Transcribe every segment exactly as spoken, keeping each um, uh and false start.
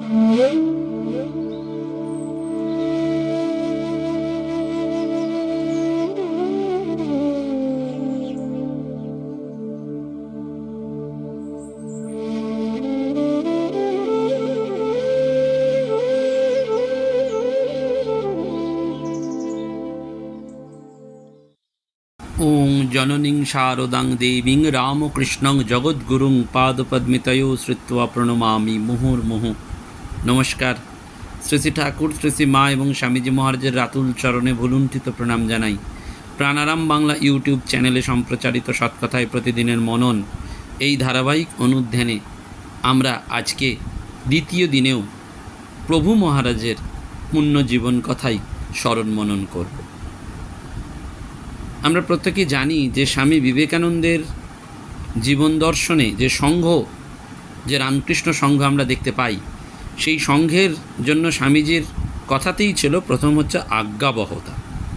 ওং জননীং শারদাং দেবীং রামকৃষ্ণং জগদ্গুরুং পাদপদ্মিতয়ো শ্রুত্বা প্রণমামি মুহুর্মুহু। নমস্কার। শ্রী শ্রী ঠাকুর, শ্রী শ্রী মা এবং স্বামীজি মহারাজের রাতুল চরণে ভুলুণ্ঠিত প্রণাম জানাই। প্রাণারাম বাংলা ইউটিউব চ্যানেলে সম্প্রচারিত সৎকথায় প্রতিদিনের মনন এই ধারাবাহিক অনুধ্যানে আমরা আজকে দ্বিতীয় দিনেও প্রভু মহারাজের পুণ্য জীবন কথাই স্মরণ মনন করব। আমরা প্রত্যেকে জানি যে স্বামী বিবেকানন্দের জীবন দর্শনে যে সংঘ, যে রামকৃষ্ণ সংঘ আমরা দেখতে পাই, সেই সংঘের জন্য স্বামীজির কথাতেই ছিল প্রথম হচ্ছে আজ্ঞাবহতা।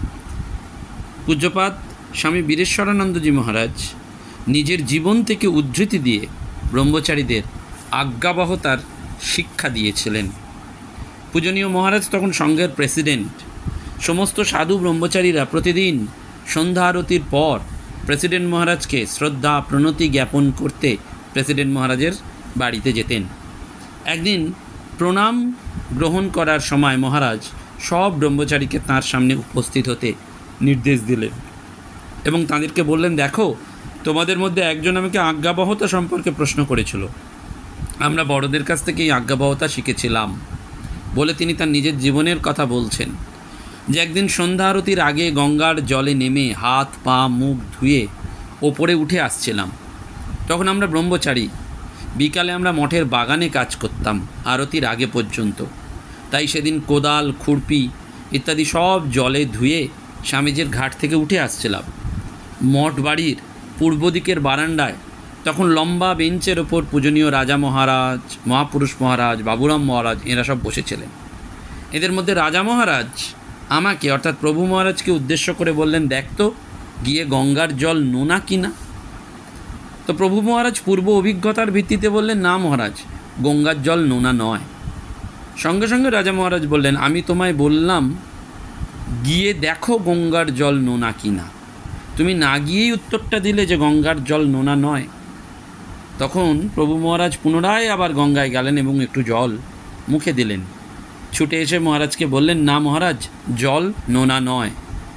পূজ্যপাদ স্বামী বীরেশ্বরানন্দজি মহারাজ নিজের জীবন থেকে উদ্ধৃতি দিয়ে ব্রহ্মচারীদের আজ্ঞাবহতার শিক্ষা দিয়েছিলেন। পূজনীয় মহারাজ তখন সংঘের প্রেসিডেন্ট। সমস্ত সাধু ব্রহ্মচারীরা প্রতিদিন সন্ধ্যা আরতির পর প্রেসিডেন্ট মহারাজকে শ্রদ্ধা প্রণতি জ্ঞাপন করতে প্রেসিডেন্ট মহারাজের বাড়িতে যেতেন। একদিন প্রণাম গ্রহণ করার সময় মহারাজ সব ব্রহ্মচারীকে তাঁর সামনে উপস্থিত হতে নির্দেশ দিলেন এবং তাদেরকে বললেন, দেখো, তোমাদের মধ্যে একজন আমাকে আজ্ঞাবহতা সম্পর্কে প্রশ্ন করেছিল। আমরা বড়দের কাছ থেকে এই আজ্ঞাবহতা শিখেছিলাম বলে তিনি তার নিজের জীবনের কথা বলছেন যে একদিন সন্ধ্যা আরতির আগে গঙ্গার জলে নেমে হাত পা মুখ ধুয়ে ওপরে উঠে আসছিলাম। তখন আমরা ব্রহ্মচারী, বিকালে আমরা মঠের বাগানে কাজ করতাম আরতির আগে পর্যন্ত। তাই সেদিন কোদাল, খুরপি ইত্যাদি সব জলে ধুয়ে স্বামীজির ঘাট থেকে উঠে আসছিলাম। মঠ বাড়ির পূর্ব দিকের বারান্দায় তখন লম্বা বেঞ্চের ওপর পূজনীয় রাজা মহারাজ, মহাপুরুষ মহারাজ, বাবুরাম মহারাজ এরা সব বসেছিলেন। এদের মধ্যে রাজা মহারাজ আমাকে অর্থাৎ প্রভু মহারাজকে উদ্দেশ্য করে বললেন, দেখতো গিয়ে গঙ্গার জল নোনা কিনা। তো প্রভু মহারাজ পূর্ব অভিজ্ঞতার ভিত্তিতে বললেন, না মহারাজ, গঙ্গার জল নোনা নয়। সঙ্গে সঙ্গে রাজা মহারাজ বললেন, আমি তোমায় বললাম গিয়ে দেখো গঙ্গার জল নোনা কিনা, তুমি না গিয়েই উত্তরটা দিলে যে গঙ্গার জল নোনা নয়। তখন প্রভু মহারাজ পুনরায় আবার গঙ্গায় গেলেন এবং একটু জল মুখে দিলেন। ছুটে এসে মহারাজকে বললেন, না মহারাজ, জল নোনা নয়।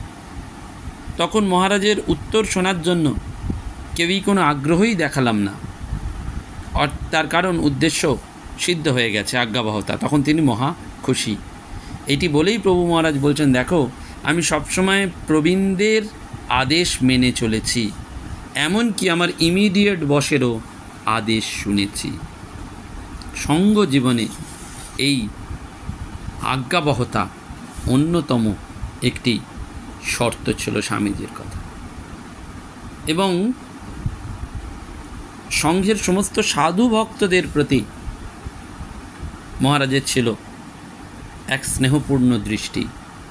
তখন মহারাজের উত্তর শোনার জন্য কেউই কোনো আগ্রহই দেখালাম না। আর তার কারণ উদ্দেশ্য সিদ্ধ হয়ে গেছে, আজ্ঞাবহতা। তখন তিনি মহা খুশি। এটি বলেই প্রভু মহারাজ বলছেন, দেখো, আমি সবসময় প্রবীণদের আদেশ মেনে চলেছি, এমনকি আমার ইমিডিয়েট বসেরও আদেশ শুনেছি। সঙ্গ জীবনে এই আজ্ঞাবহতা অন্যতম একটি শর্ত ছিল স্বামীজির কথা। এবং সংঘের সমস্ত সাধু ভক্তদের প্রতি মহারাজের ছিল এক স্নেহপূর্ণ দৃষ্টি।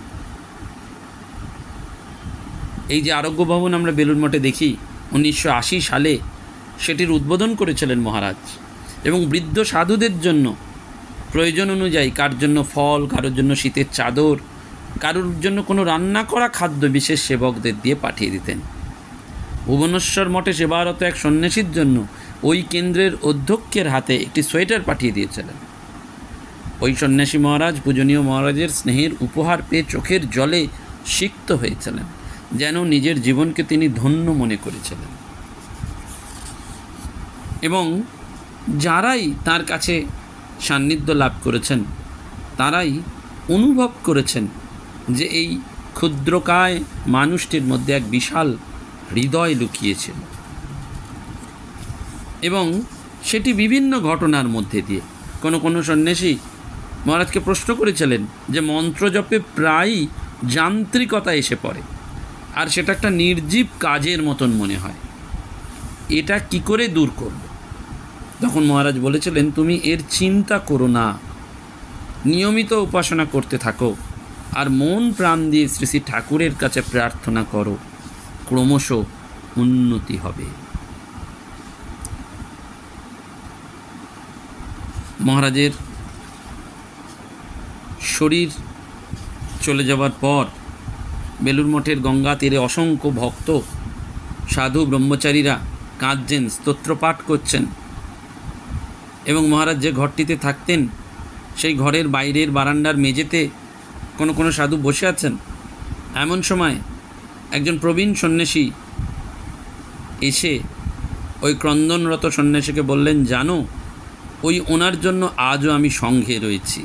এই যে আরোগ্য ভবন আমরা বেলুড় মঠে দেখি, উনিশশো আশি সালে সেটির উদ্বোধন করেছিলেন মহারাজ এবং বৃদ্ধ সাধুদের জন্য প্রয়োজন অনুযায়ী কার জন্য ফল, কারোর জন্য শীতের চাদর, কারোর জন্য কোনো রান্না করা খাদ্য বিশেষ সেবকদের দিয়ে পাঠিয়ে দিতেন। ভুবনেশ্বর মঠে সেবারত এক সন্ন্যাসীর জন্য ওই কেন্দ্রের অধ্যক্ষের হাতে একটি সোয়েটার পাঠিয়ে দিয়েছিলেন। ওই সন্ন্যাসী মহারাজ পূজনীয় মহারাজের স্নেহের উপহার পেয়ে চোখের জলে সিক্ত হয়েছিলেন, যেন নিজের জীবনকে তিনি ধন্য মনে করেছিলেন। এবং যারাই তার কাছে সান্নিধ্য লাভ করেছেন তারাই অনুভব করেছেন যে এই ক্ষুদ্রকায় মানুষটির মধ্যে এক বিশাল হৃদয় লুকিয়েছিল। এবং সেটি বিভিন্ন ঘটনার মধ্যে দিয়ে কোনো কোনো সন্ন্যাসী মহারাজকে প্রশ্ন করেছিলেন যে মন্ত্রজপে প্রায়ই যান্ত্রিকতা এসে পড়ে আর সেটা একটা নির্জীব কাজের মতন মনে হয়, এটা কি করে দূর করব? তখন মহারাজ বলেছিলেন, তুমি এর চিন্তা করো না, নিয়মিত উপাসনা করতে থাকো আর মন প্রাণ দিয়ে শ্রী শ্রী ঠাকুরের কাছে প্রার্থনা করো, ক্রমশ উন্নতি হবে। মহারাজের শরীর চলে যাওয়ার পর বেলুর মঠের গঙ্গা তীরে অসংখ্য ভক্ত সাধু ব্রহ্মচারীরা কাঁদছেন, স্তোত্রপাঠ করছেন, এবং মহারাজ যে ঘরটিতে থাকতেন সেই ঘরের বাইরের বারান্দার মেঝেতে কোনো কোনো সাধু বসে আছেন। এমন সময় একজন প্রবীণ সন্ন্যাসী এসে ওই ক্রন্দনরত সন্ন্যাসীকে বললেন, জানো, ওই ওনার জন্য আজও আমি সঙ্ঘে রয়েছি।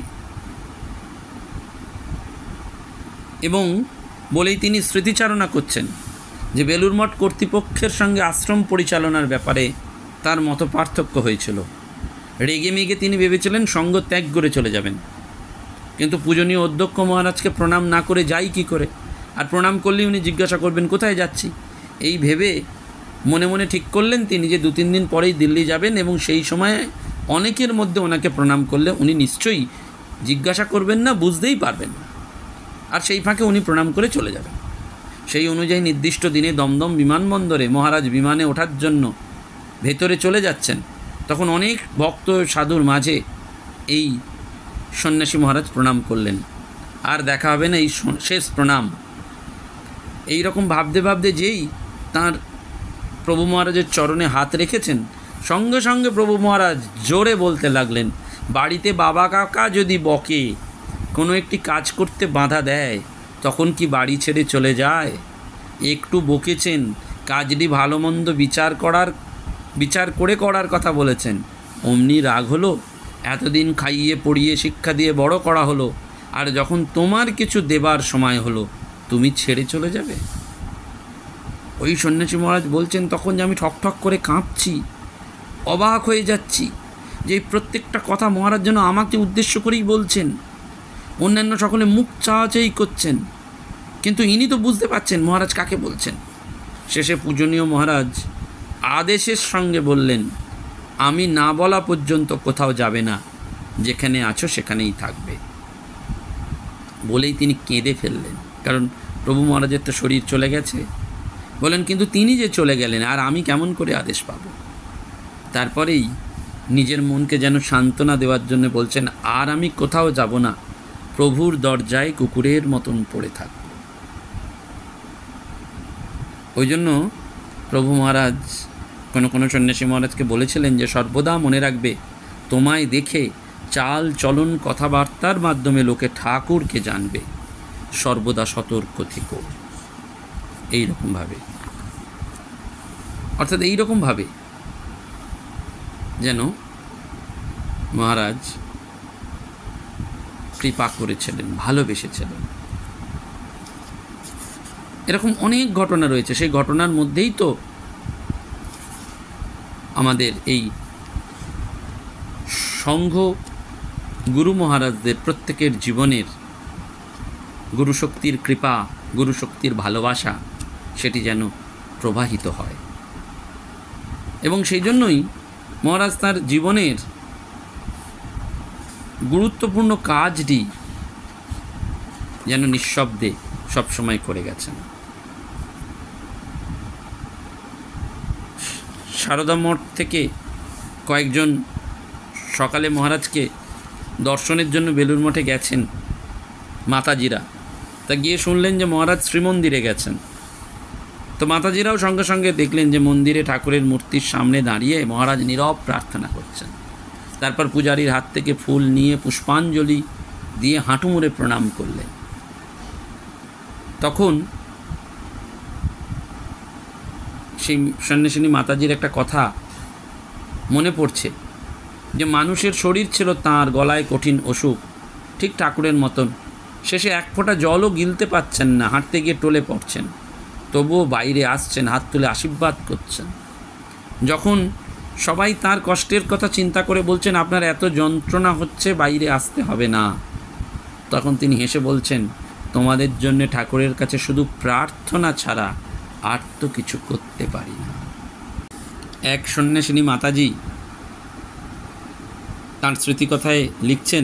এবং বলেই তিনি স্মৃতিচারণা করছেন যে বেলুর মঠ কর্তৃপক্ষের সঙ্গে আশ্রম পরিচালনার ব্যাপারে তার মত পার্থক্য হয়েছিল। রেগে মেগে তিনি ভেবেছিলেন সঙ্গ ত্যাগ করে চলে যাবেন, কিন্তু পূজনীয় অধ্যক্ষ মহারাজকে প্রণাম না করে যাই কি করে, আর প্রণাম করলেই উনি জিজ্ঞাসা করবেন কোথায় যাচ্ছি। এই ভেবে মনে মনে ঠিক করলেন তিনি যে দু তিন দিন পরেই দিল্লি যাবেন, এবং সেই সময় অনেকের মধ্যে ওনাকে প্রণাম করলে উনি নিশ্চয়ই জিজ্ঞাসা করবেন না, বুঝতেই পারবেন না, আর সেই ফাঁকে উনি প্রণাম করে চলে যাবেন। সেই অনুযায়ী নির্দিষ্ট দিনে দমদম বিমানবন্দরে মহারাজ বিমানে ওঠার জন্য ভেতরে চলে যাচ্ছেন। তখন অনেক ভক্ত সাধুর মাঝে এই সন্ন্যাসী মহারাজ প্রণাম করলেন, আর দেখা হবে না এই শেষ প্রণাম। এই রকম ভাবতে ভাবতে যেই তাঁর প্রভু মহারাজের চরণে হাত রেখেছেন, সঙ্গে সঙ্গে প্রভু মহারাজ জোরে বলতে লাগলেন, বাড়িতে বাবা কাকা যদি বকে, কোনো একটি কাজ করতে বাধা দেয়, তখন কি বাড়ি ছেড়ে চলে যায়? একটু বকেছেন, কাজটি ভালো মন্দ বিচার করার বিচার করে করার কথা বলেছেন, অমনি রাগ হলো। এতদিন খাইয়ে পড়িয়ে শিক্ষা দিয়ে বড় করা হলো, আর যখন তোমার কিছু দেবার সময় হলো তুমি ছেড়ে চলে যাবে? ওই সন্ন্যাসী মহারাজ বলছেন, তখন যে আমি ঠকঠক করে কাঁপছি, অবাক হয়ে যাচ্ছি যে এই প্রত্যেকটা কথা মহারাজ যেন আমাকে উদ্দেশ্য করেই বলছেন। অন্যান্য সকলে মুখ চাওয়াচাই করছেন, কিন্তু ইনি তো বুঝতে পারছেন মহারাজ কাকে বলছেন। শেষে পূজনীয় মহারাজ আদেশের সঙ্গে বললেন, আমি না বলা পর্যন্ত কোথাও যাবে না, যেখানে আছো সেখানেই থাকবে। বলেই তিনি কেঁদে ফেললেন, কারণ প্রভু মহারাজের তো শরীর চলে গেছে। বলেন, কিন্তু তিনি যে চলে গেলেন, আর আমি কেমন করে আদেশ পাব? তারপরেই নিজের মনকে যেন সান্ত্বনা দেওয়ার জন্য বলছেন, আর আমি কোথাও যাব না, প্রভুর দরজায় কুকুরের মতন পড়ে থাকব। ওই জন্য প্রভু মহারাজ কোনো কোনো সন্ন্যাসী মহারাজকে বলেছিলেন যে সর্বদা মনে রাখবে, তোমায় দেখে চাল চলন কথাবার্তার মাধ্যমে লোকে ঠাকুরকে জানবে, সর্বদা সতর্ক থেকো। এইরকমভাবে, অর্থাৎ এইরকমভাবে যেন মহারাজ কৃপা করেছিলেন, ভালোবেসেছিলেন। এরকম অনেক ঘটনা রয়েছে। সেই ঘটনার মধ্যেই তো আমাদের এই সংঘ গুরু মহারাজদের প্রত্যেকের জীবনের গুরুশক্তির কৃপা, গুরুশক্তির ভালোবাসা সেটি যেন প্রবাহিত হয়। এবং সেই জন্যই মহারাজ তাঁর জীবনের গুরুত্বপূর্ণ কাজটি যেন নিঃশব্দে সবসময় করে গেছেন। সারদা মঠ থেকে কয়েকজন সকালে মহারাজকে দর্শনের জন্য বেলুর মঠে গেছেন মাতাজিরা। তা গিয়ে শুনলেন যে মহারাজ শ্রীমন্দিরে গেছেন। তো মাতাজিরাও সঙ্গে সঙ্গে দেখলেন যে মন্দিরে ঠাকুরের মূর্তির সামনে দাঁড়িয়ে মহারাজ নীরব প্রার্থনা করছেন। তারপর পূজারীর হাত থেকে ফুল নিয়ে পুষ্পাঞ্জলি দিয়ে হাঁটু মুড়ে প্রণাম করলেন। তখন সেই সন্ন্যাসিনী মাতাজির একটা কথা মনে পড়ছে, যে মানুষের শরীর ছিল তাঁর গলায় কঠিন অসুখ, ঠিক ঠাকুরের মতন। শেষে এক ফোঁটা জলও গিলতে পারছেন না, হাঁটতে গিয়ে টলে পড়ছেন, তবুও বাইরে আসছেন, হাত তুলে আশীর্বাদ করছেন। যখন সবাই তার কষ্টের কথা চিন্তা করে বলছেন, আপনার এত যন্ত্রণা হচ্ছে, বাইরে আসতে হবে না, তখন তিনি হেসে বলছেন, তোমাদের জন্য ঠাকুরের কাছে শুধু প্রার্থনা ছাড়া আর তো কিছু করতে পারি না। এক সন্ন্যাসিনী মাতাজি তাঁর স্মৃতিকথায় লিখছেন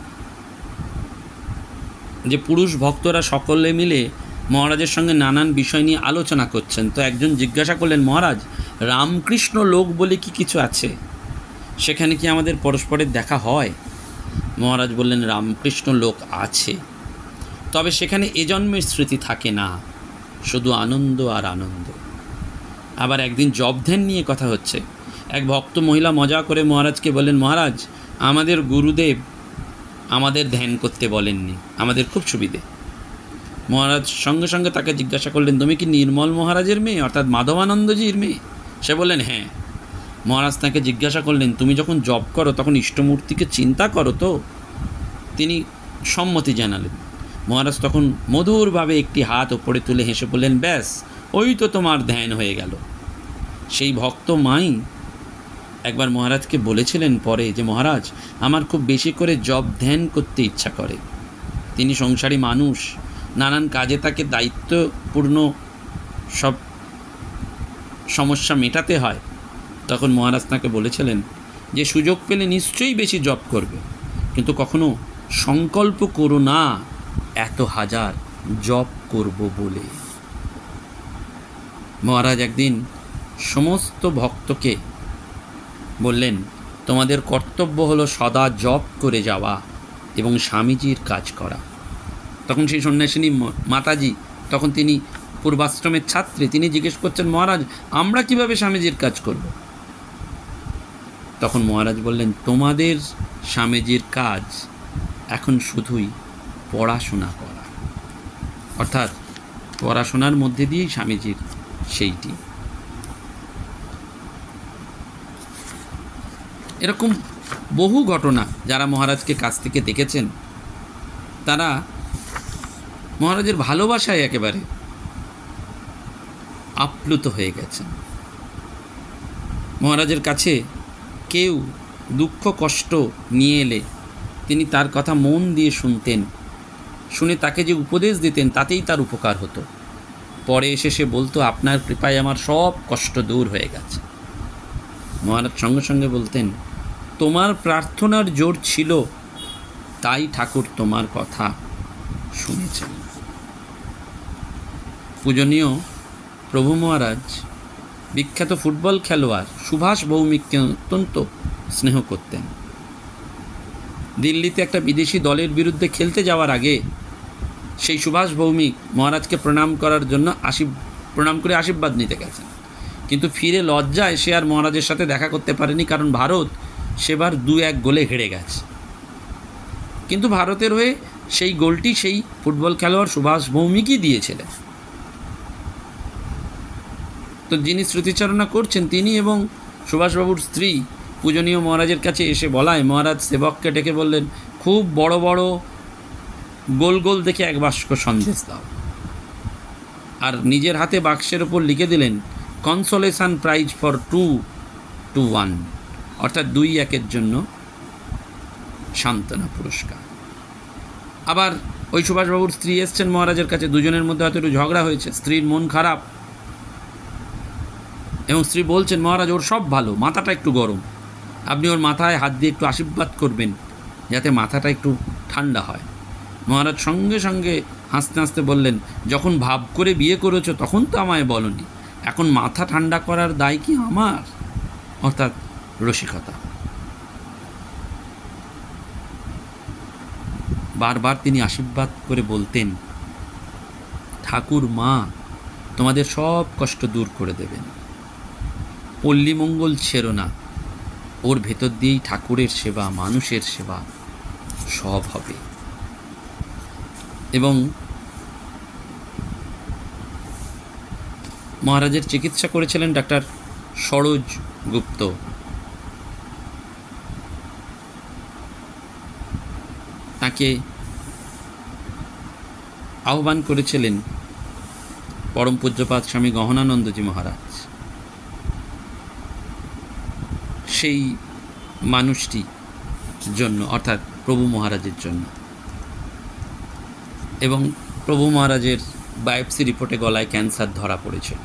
যে পুরুষ ভক্তরা সকলে মিলে মহারাজের সঙ্গে নানান বিষয় নিয়ে আলোচনা করছেন। তো একজন জিজ্ঞাসা করলেন, মহারাজ, রামকৃষ্ণ লোক বলে কি কিছু আছে? সেখানে কি আমাদের পরস্পরের দেখা হয়? মহারাজ বললেন, রামকৃষ্ণ লোক আছে, তবে সেখানে এ জন্মের স্মৃতি থাকে না, শুধু আনন্দ আর আনন্দ। আবার একদিন জপ ধ্যান নিয়ে কথা হচ্ছে। এক ভক্ত মহিলা মজা করে মহারাজকে বললেন, মহারাজ, আমাদের গুরুদেব আমাদের ধ্যান করতে বলেননি, আমাদের খুব সুবিধে। মহারাজ সঙ্গে সঙ্গে তাকে জিজ্ঞাসা করলেন, তুমি কি নির্মল মহারাজের মেয়ে, অর্থাৎ মাধবানন্দজির মেয়ে? সে বললেন, হ্যাঁ। মহারাজ তাকে জিজ্ঞাসা করলেন, তুমি যখন জপ করো তখন ইষ্টমূর্তিকে চিন্তা করো তো? তিনি সম্মতি জানালেন। মহারাজ তখন মধুরভাবে একটি হাত ওপরে তুলে হেসে বললেন, ব্যাস, ওই তো তোমার ধ্যান হয়ে গেল। সেই ভক্ত মাই একবার মহারাজকে বলেছিলেন পরে যে, মহারাজ, আমার খুব বেশি করে জপ ধ্যান করতে ইচ্ছা করে। তিনি সংসারী মানুষ, নানান কাজে তাকে দায়িত্বপূর্ণ সব সমস্যা মেটাতে হয়। তখন মহারাজ তাকে বলেছিলেন যে, সুযোগ পেলে নিশ্চয়ই বেশি জপ করবে, কিন্তু কখনো সংকল্প করো না এত হাজার জপ করব বলে। মহারাজ একদিন সমস্ত ভক্তকে বললেন, তোমাদের কর্তব্য হলো সদা জপ করে যাওয়া এবং স্বামীজির কাজ করা। তখন সেই সন্ন্যাসিনী মাতাজি, তখন তিনি পূর্বাশ্রমের ছাত্রী, তিনি জিজ্ঞেস করছেন, মহারাজ, আমরা কিভাবে স্বামীজির কাজ করব? তখন মহারাজ বললেন, তোমাদের স্বামীজির কাজ এখন শুধুই পড়াশোনা করা, অর্থাৎ পড়াশোনার মধ্যে দিয়েই স্বামীজির সেইটি। এরকম বহু ঘটনা যারা মহারাজকে কাছ থেকে দেখেছেন, তারা মহারাজের ভালোবাসায় একেবারে আপ্লুত হয়ে গেছেন। মহারাজের কাছে কেউ দুঃখ কষ্ট নিয়ে এলে তিনি তার কথা মন দিয়ে শুনতেন, শুনে তাকে যে উপদেশ দিতেন তাতেই তার উপকার হতো। পরে এসে সে বলতো, আপনার কৃপায় আমার সব কষ্ট দূর হয়ে গেছে। মহারাজ সঙ্গে সঙ্গে বলতেন, তোমার প্রার্থনার জোর ছিল, তাই ঠাকুর তোমার কথা শুনেছেন। পূজনীয় প্রভু মহারাজ বিখ্যাত ফুটবল খেলোয়াড় সুভাষ ভৌমিককে অত্যন্ত স্নেহ করতেন। দিল্লিতে একটা বিদেশি দলের বিরুদ্ধে খেলতে যাওয়ার আগে সেই সুভাষ ভৌমিক মহারাজকে প্রণাম করার জন্য আশীর প্রণাম করে আশীর্বাদ নিতে গেছেন, কিন্তু ফিরে লজ্জায় সে আর মহারাজের সাথে দেখা করতে পারেনি, কারণ ভারত সেবার দু এক গোলে হেরে গেছে। কিন্তু ভারতের হয়ে সেই গোলটি সেই ফুটবল খেলোয়াড় সুভাষ ভৌমিকই দিয়েছিলেন। তো যিনি স্মৃতিচারণা করছেন তিনি এবং সুভাষবাবুর স্ত্রী পূজনীয় মহারাজের কাছে এসে বলায় মহারাজ সেবককে ডেকে বললেন, খুব বড় বড় গোল গোল দেখে এক বাক্স সন্দেশ দাও। আর নিজের হাতে বাক্সের ওপর লিখে দিলেন, consolation prize for two to one, অর্থাৎ দুই একের জন্য সান্ত্বনা পুরস্কার। আবার ওই সুভাষবাবুর স্ত্রী এসছেন মহারাজের কাছে, দুজনের মধ্যে হয়তো একটু ঝগড়া হয়েছে, স্ত্রীর মন খারাপ, এবং স্ত্রী বলছেন, মহারাজ, ওর সব ভালো, মাথাটা একটু গরম, আপনি ওর মাথায় হাত দিয়ে একটু আশীর্বাদ করবেন যাতে মাথাটা একটু ঠান্ডা হয়। মহারাজ সঙ্গে সঙ্গে হাসতে হাসতে বললেন, যখন ভাব করে বিয়ে করেছো তখন তো আমায় বলনি, এখন মাথা ঠান্ডা করার দায় কি আমার? অর্থাৎ রসিকতা। বারবার তিনি আশীর্বাদ করে বলতেন, ঠাকুর মা তোমাদের সব কষ্ট দূর করে দেবেন, পল্লী মঙ্গল ছেড়ো না, ওর ভেতর দিয়েই ঠাকুরের সেবা, মানুষের সেবা সব হবে। এবং মহারাজের চিকিৎসা করেছিলেন ডাক্তার সরোজ গুপ্ত। তাকে আহ্বান করেছিলেন পরম পূজ্যপাদ স্বামী গহনানন্দজি মহারাজ। সেই মানুষটি জন্য, অর্থাৎ প্রভু মহারাজের জন্য। এবং প্রভু মহারাজের বায়োপসি রিপোর্টে গলায় ক্যান্সার ধরা পড়েছিল।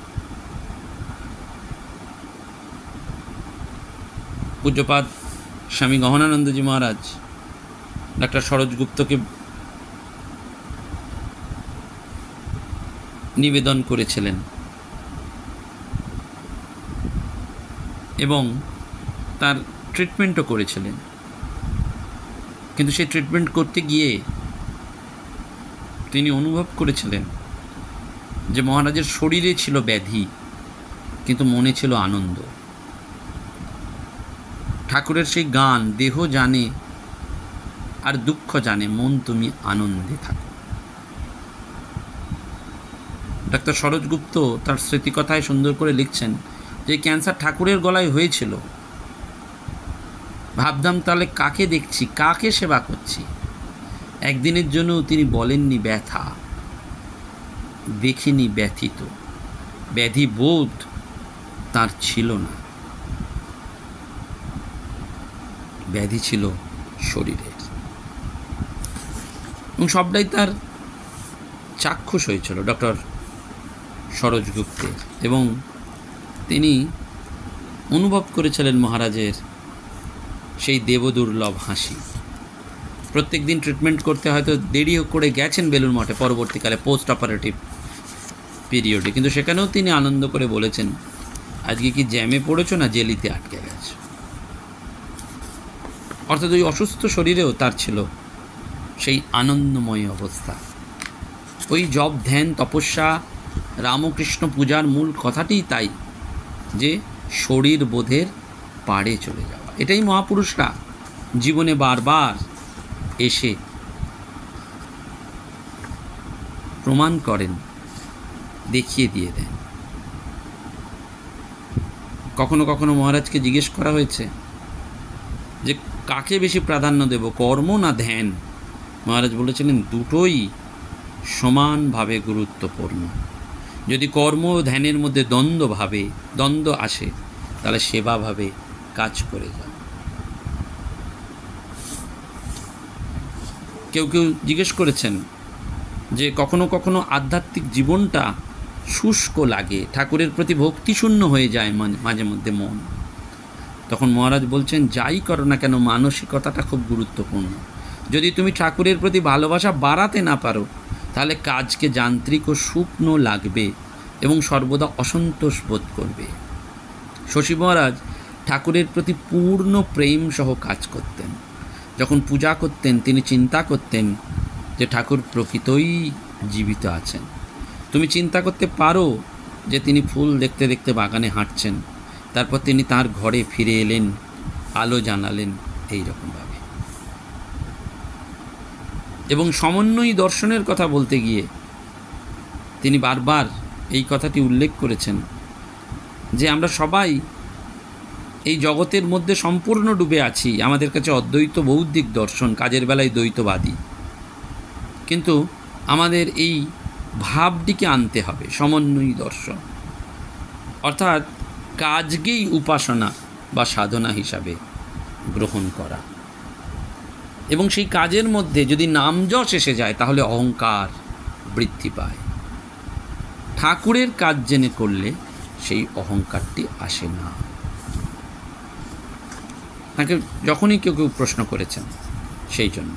পূজ্যপাদ স্বামী গহনানন্দজি মহারাজ ডাক্তার সরোজ গুপ্তকে নিবেদন করেছিলেন এবং তার ট্রিটমেন্টও করেছিলেন। কিন্তু সেই ট্রিটমেন্ট করতে গিয়ে তিনি অনুভব করেছিলেন যে মহারাজের শরীরে ছিল ব্যাধি, কিন্তু মনে ছিল আনন্দ। ঠাকুরের সেই গান, দেহ জানে আর দুঃখ জানে, মন তুমি আনন্দে থাকো। ডাক্তার সরোজ গুপ্ত তার স্মৃতিকথায় সুন্দর করে লিখছেন যে ক্যান্সার ঠাকুরের গলায় হয়েছিল। ভাবতাম তাহলে কাকে দেখছি, কাকে সেবা করছি। একদিনের জন্য তিনি বলেননি ব্যথা, দেখিনি ব্যথিত, ব্যাধি বোধ তার ছিল না, ব্যাধি ছিল শরীরের। এবং সবটাই তার চাক্ষুষ হয়েছিল ডক্টর সরোজ গুপ্তের, এবং তিনি অনুভব করেছিলেন মহারাজের সেই দেবদুর্লভ হাসি। প্রত্যেক দিন ট্রিটমেন্ট করতে হয়তো দেরি করে গেছেন বেলুড় মঠে পরবর্তীকালে পোস্ট অপারেটিভ পিরিয়ডে, কিন্তু সেখানেও তিনি আনন্দ করে বলেছেন, আজকে কি জ্যামে পড়েছো না জেলিতে আটকে গেছে। অর্থাৎ ওই অসুস্থ শরীরেও তার ছিল সেই আনন্দময় অবস্থা। ওই জপ, ধ্যান, তপস্যা, রামকৃষ্ণ পূজার মূল কথাটিই তাই, যে শরীর বোধের পাড়ে চলে যাওয়া। এটাই মহাপুরুষরা জীবনে বারবার এসে প্রমাণ করেন, দেখিয়ে দিয়ে দেন। কখনো কখনো মহারাজকে জিজ্ঞেস করা হয়েছে যে কাকে বেশি প্রাধান্য দেব, কর্ম না ধ্যান? মহারাজ বলেছিলেন দুটোই সমানভাবে গুরুত্বপূর্ণ। যদি কর্ম ও ধ্যানের মধ্যে দ্বন্দ্ব ভাবে দ্বন্দ্ব আসে, তাহলে সেবাভাবে কাজ করে যাও। কেউ কেউ জিজ্ঞেস করেছেন যে কখনো কখনো আধ্যাত্মিক জীবনটা শুষ্ক লাগে, ঠাকুরের প্রতি ভক্তিশূন্য হয়ে যায় মাঝে মধ্যে মন। তখন মহারাজ বলছেন, যাই করো না কেন মানসিকতাটা খুব গুরুত্বপূর্ণ। যদি তুমি ঠাকুরের প্রতি ভালোবাসা বাড়াতে না পারো, তাহলে কাজকে যান্ত্রিক ও শুকনো লাগবে এবং সর্বদা অসন্তোষ বোধ করবে। শশী মহারাজ ঠাকুরের প্রতি পূর্ণ প্রেম সহ কাজ করতেন। যখন পূজা করতেন তিনি চিন্তা করতেন যে ঠাকুর প্রকৃতই জীবিত আছেন। তুমি চিন্তা করতে পারো যে তিনি ফুল দেখতে দেখতে বাগানে হাঁটছেন, তারপর তিনি তার ঘরে ফিরে এলেন, আলো জানালেন, এই রকমভাবে। এবং সমন্বয়ী দর্শনের কথা বলতে গিয়ে তিনি বারবার এই কথাটি উল্লেখ করেছেন যে আমরা সবাই এই জগতের মধ্যে সম্পূর্ণ ডুবে আছি। আমাদের কাছে অদ্বৈত বৌদ্ধিক দর্শন, কাজের বেলায় দ্বৈতবাদী, কিন্তু আমাদের এই ভাবটিকে আনতে হবে সমন্বয়ী দর্শন, অর্থাৎ কাজকেই উপাসনা বা সাধনা হিসাবে গ্রহণ করা। এবং সেই কাজের মধ্যে যদি নামযশ এসে যায়, তাহলে অহংকার বৃদ্ধি পায়। ঠাকুরের কাজ জেনে করলে সেই অহংকারটি আসে না। তাকে যখনই কেউ কেউ প্রশ্ন করেছেন সেই জন্য,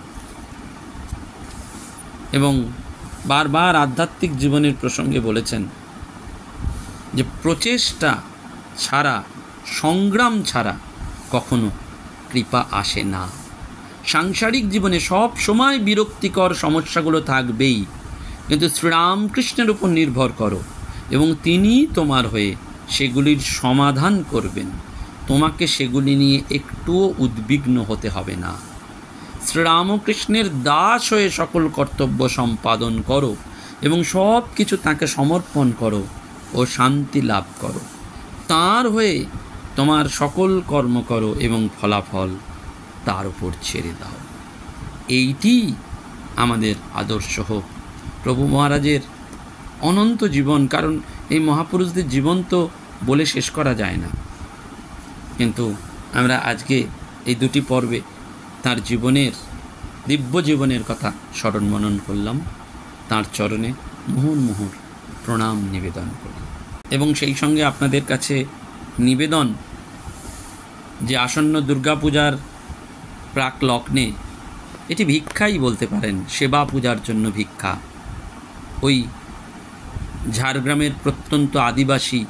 এবং বারবার আধ্যাত্মিক জীবনের প্রসঙ্গে বলেছেন যে প্রচেষ্টা ছাড়া, সংগ্রাম ছাড়া কখনো কৃপা আসে না। সাংসারিক জীবনে সব সময় বিরক্তিকর সমস্যাগুলো থাকবেই, কিন্তু শ্রীরামকৃষ্ণের উপর নির্ভর করো এবং তিনি তোমার হয়ে সেগুলির সমাধান করবেন। তোমাকে সেগুলি নিয়ে একটুও উদ্বিগ্ন হতে হবে না। শ্রীরামকৃষ্ণের দাস হয়ে সকল কর্তব্য সম্পাদন করো এবং সব কিছু তাঁকে সমর্পণ করো ও শান্তি লাভ করো। তাঁর হয়ে তোমার সকল কর্ম করো এবং ফলাফল তার উপর ছেড়ে দাও। এইটি আমাদের আদর্শ হোক। প্রভু মহারাজের অনন্ত জীবন, কারণ এই মহাপুরুষদের জীবন তো বলে শেষ করা যায় না, কিন্তু আমরা আজকে এই দুটি পর্বে তার জীবনের, দিব্য জীবনের কথা স্মরণ মনন করলাম। তার চরণে মুহুর্মুহুর প্রণাম নিবেদন করি এবং সেই সঙ্গে আপনাদের কাছে নিবেদন যে আসন্ন দুর্গাপূজার প্রাক লগ্নে এটি ভিক্ষাই বলতে পারেন, সেবা পূজার জন্য ভিক্ষা। ওই ঝাড়গ্রামের প্রত্যন্ত আদিবাসী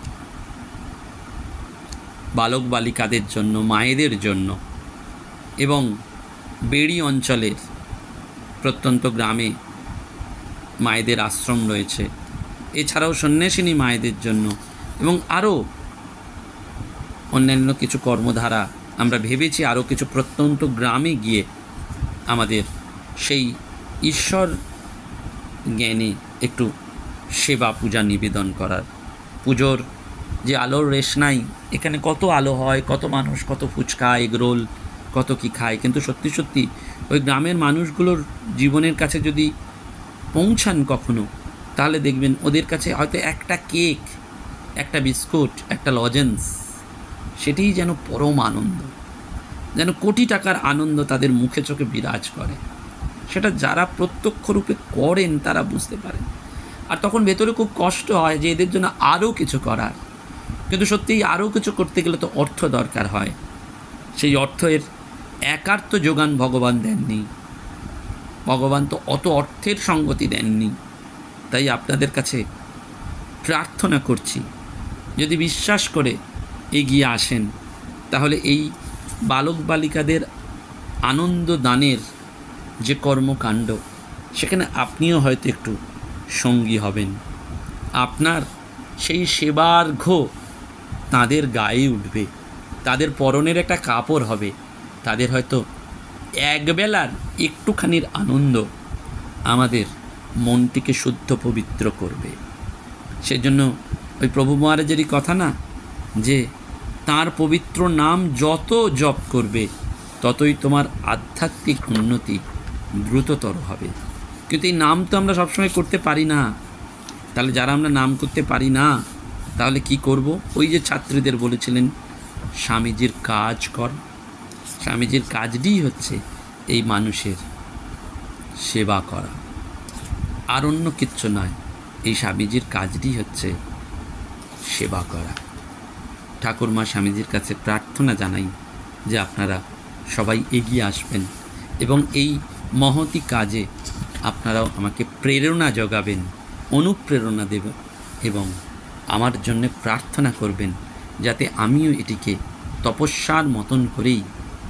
বালক বালিকাদের জন্য, মায়েদের জন্য এবং বেড়ি অঞ্চলের প্রত্যন্ত গ্রামে মায়েদের আশ্রম রয়েছে, এছাড়াও সন্ন্যাসিনী মায়েদের জন্য এবং আরও অন্যান্য কিছু কর্মধারা আমরা ভেবেছি আরও কিছু প্রত্যন্ত গ্রামে গিয়ে আমাদের সেই ঈশ্বর জ্ঞানে একটু সেবা পূজা নিবেদন করার। পুজোর যে আলোর রেশ নাই, এখানে কত আলো হয়, কত মানুষ কত ফুচকা এগরোল কত কি খায়, কিন্তু সত্যি সত্যি ওই গ্রামের মানুষগুলোর জীবনের কাছে যদি পৌঁছান কখনো, তাহলে দেখবেন ওদের কাছে হয়তো একটা কেক, একটা বিস্কুট, একটা লজেন্স, সেটিই যেন পরম আনন্দ, যেন কোটি টাকার আনন্দ তাদের মুখে চোখে বিরাজ করে। সেটা যারা প্রত্যক্ষ রূপে করেন তারা বুঝতে পারেন। আর তখন ভেতরে খুব কষ্ট হয় যে এদের জন্য আরও কিছু করার, কিন্তু সত্যিই আরও কিছু করতে গেলে তো অর্থ দরকার হয়। সেই অর্থের একার তো যোগান ভগবান দেননি, ভগবান তো অত অর্থের সঙ্গতি দেননি। তাই আপনাদের কাছে প্রার্থনা করছি, যদি বিশ্বাস করে এগিয়ে আসেন, তাহলে এই বালক বালিকাদের আনন্দ দানের যে কর্মকাণ্ড, সেখানে আপনিও হয়তো একটু সঙ্গী হবেন। আপনার সেই সেবার্ঘ তাদের গায়ে উঠবে, তাদের পরনের একটা কাপড় হবে, তাদের হয়তো একবেলার একটুখানির আনন্দ আমাদের মনটিকে শুদ্ধ পবিত্র করবে। সেজন্য ওই প্রভু মহারাজেরই কথা না, যে তার পবিত্র নাম যত জপ করবে ততই তোমার আধ্যাত্মিক উন্নতি দ্রুততর হবে। কিন্তু এই নাম তো আমরা সবসময় করতে পারি না। তাহলে যারা আমরা নাম করতে পারি না, তাহলে কি করব? ওই যে ছাত্রীদের বলেছিলেন স্বামীজির কাজ কর। স্বামীজির কাজটিই হচ্ছে এই মানুষের সেবা করা, আর অন্য কিচ্ছু নয়। এই স্বামীজির কাজটি হচ্ছে সেবা করা। ঠাকুরমা স্বামীজির কাছে প্রার্থনা জানাই যে আপনারা সবাই এগিয়ে আসবেন এবং এই মহতি কাজে আপনারাও আমাকে প্রেরণা যোগাবেন, অনুপ্রেরণা দেবেন এবং আমার জন্য প্রার্থনা করবেন, যাতে আমিও এটিকে তপস্যার মতন করেই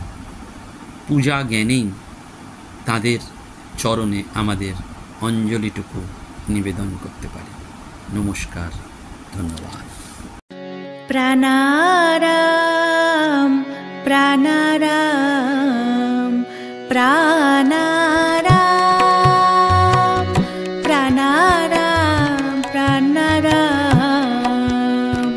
পূজা জ্ঞানেই তাদের চরণে আমাদের অঞ্জলিটুকু নিবেদন করতে পারি। নমস্কার, ধন্যবাদ। প্রাণারাম প্রাণারাম প্রাণারাম প্রাণারাম প্রাণারাম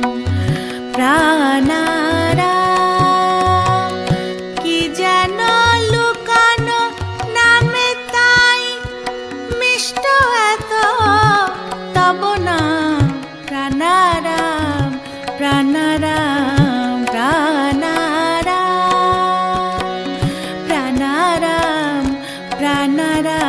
প্রাণারাম কি যেন লুকানো নামে তাই মিষ্ট এত তব নাম। প্রাণারাম প্রাণারাম প্রাণারাম প্রাণারাম প্রাণারাম